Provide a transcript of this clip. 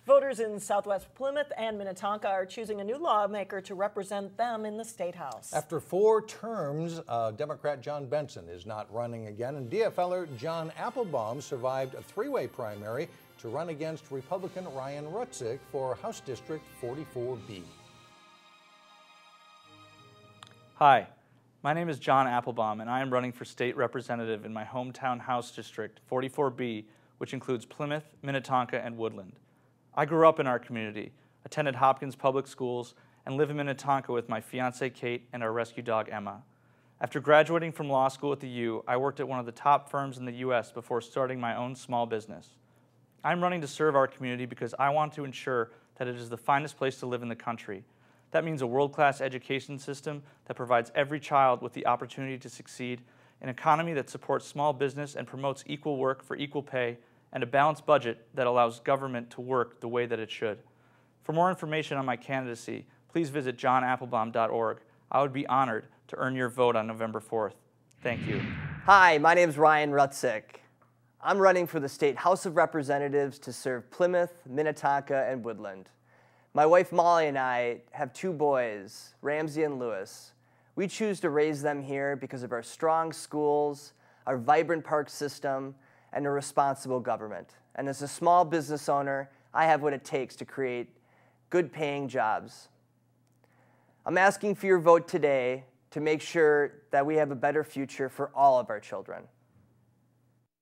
Voters in Southwest Plymouth and Minnetonka are choosing a new lawmaker to represent them in the State House. After 4 terms, Democrat John Benson is not running again, and DFLer Jon Applebaum survived a 3-way primary to run against Republican Ryan Rutzick for House District 44B. Hi, my name is John Applebaum, and I am running for state representative in my hometown House District 44B, which includes Plymouth, Minnetonka, and Woodland. I grew up in our community, attended Hopkins Public Schools, and live in Minnetonka with my fiancee Kate and our rescue dog Emma. After graduating from law school at the U, I worked at one of the top firms in the U.S. before starting my own small business. I'm running to serve our community because I want to ensure that it is the finest place to live in the country. That means a world-class education system that provides every child with the opportunity to succeed, an economy that supports small business and promotes equal work for equal pay, and a balanced budget that allows government to work the way that it should. For more information on my candidacy, please visit jonapplebaum.org. I would be honored to earn your vote on November 4th. Thank you. Hi, my name is Ryan Rutzick. I'm running for the State House of Representatives to serve Plymouth, Minnetonka, and Woodland. My wife Molly and I have 2 boys, Ramsey and Lewis. We choose to raise them here because of our strong schools, our vibrant park system, and a responsible government. And as a small business owner, I have what it takes to create good paying jobs. I'm asking for your vote today to make sure that we have a better future for all of our children.